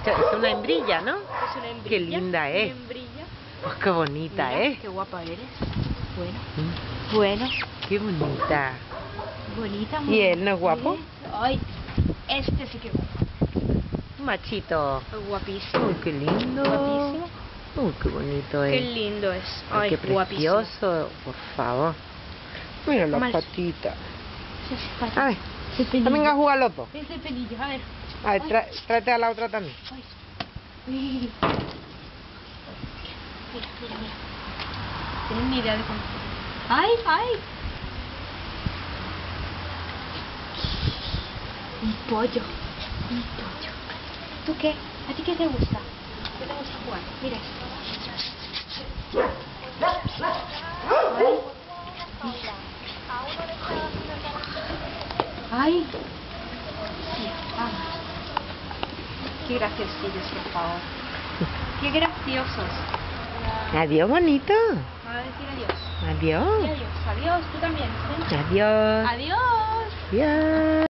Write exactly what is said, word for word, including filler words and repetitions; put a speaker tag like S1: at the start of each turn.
S1: Esto es una hembrilla, ¿no?
S2: Es una hembrilla.
S1: Qué linda es.
S2: Una hembrilla.
S1: Pues qué bonita,
S2: Mira,
S1: ¿eh?
S2: qué guapa eres. Bueno.
S1: Mm,
S2: Bueno.
S1: Qué bonita.
S2: Bonita.
S1: ¿Y él no es guapo?
S2: Ay, este sí que es guapo.
S1: Un machito.
S2: Guapísimo.
S1: Uy, qué lindo.
S2: Guapísimo.
S1: Uy, qué bonito es.
S2: Qué lindo es.
S1: Ay,
S2: Ay,
S1: qué
S2: guapísimo.
S1: precioso, por favor. Mira las
S2: Mal.
S1: patitas.
S2: Ese es
S1: A ver,
S2: Ese pelillo.
S1: venga a jugar los dos.
S2: Ese pelillo, a ver.
S1: A ver,
S2: Ay.
S1: tra- tráete a la otra también.
S2: Ay. Mira, mira, mira. Tienen ni idea de cómo. ¡Ay, ay! Un pollo. Un pollo. ¿Tú qué? ¿A ti qué te gusta? ¿Qué te gusta jugar? Mira esto. ¡Ay! Sí, vamos. Qué graciosillos, por favor. Qué graciosos.
S1: Adiós, bonito.
S2: Me va a decir adiós.
S1: Adiós.
S2: Adiós. Adiós. Tú también. Ven.
S1: Adiós.
S2: Adiós.
S1: Adiós.